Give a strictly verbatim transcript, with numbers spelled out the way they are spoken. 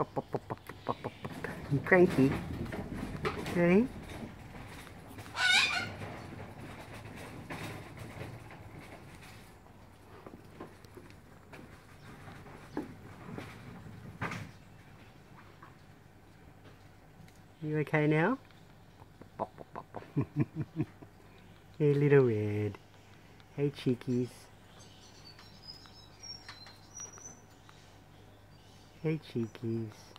You cranky. Okay. You okay now? Hey, little red. Hey, cheekies. Hey, cheekies.